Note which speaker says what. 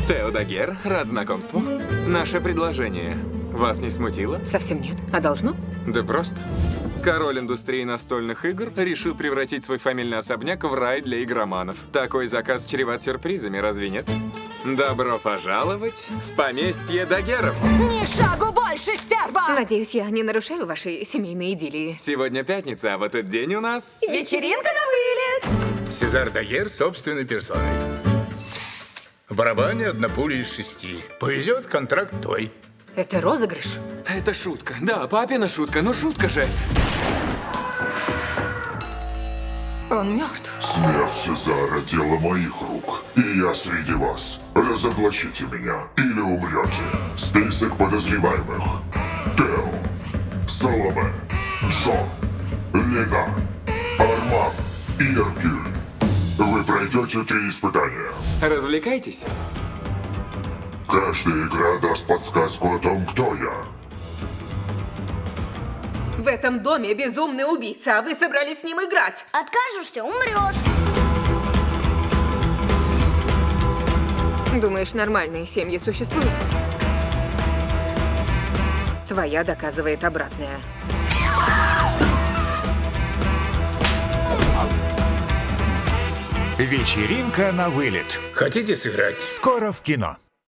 Speaker 1: Тео Дагер, рад знакомству. Наше предложение вас не смутило?
Speaker 2: Совсем нет. А должно?
Speaker 1: Да просто. Король индустрии настольных игр решил превратить свой фамильный особняк в рай для игроманов. Такой заказ чреват сюрпризами, разве нет? Добро пожаловать в поместье Дагеров.
Speaker 3: Ни шагу больше, стерва!
Speaker 2: Надеюсь, я не нарушаю вашей семейной идиллии.
Speaker 1: Сегодня пятница, а в этот день у нас...
Speaker 3: Вечеринка на вылет!
Speaker 4: Сезар Дагер собственной персоной. В барабане 1 пуля из 6. Повезет, контракт твой.
Speaker 2: Это розыгрыш?
Speaker 1: Это шутка. Да, папина шутка, но шутка же.
Speaker 3: Он мертв.
Speaker 5: Смерть Сезара – дело моих рук, и я среди вас. Разоблачите меня или умрете. Список подозреваемых. Тео, Соломе, Джон, Лена, Арман и Эркюль. Вы пройдете 3 испытания.
Speaker 1: Развлекайтесь.
Speaker 5: Каждая игра даст подсказку о том, кто я.
Speaker 2: В этом доме безумный убийца, а вы собрались с ним играть.
Speaker 6: Откажешься, умрешь.
Speaker 2: Думаешь, нормальные семьи существуют? Твоя доказывает обратное.
Speaker 7: Вечеринка на вылет.
Speaker 4: Хотите сыграть?
Speaker 7: Скоро в кино.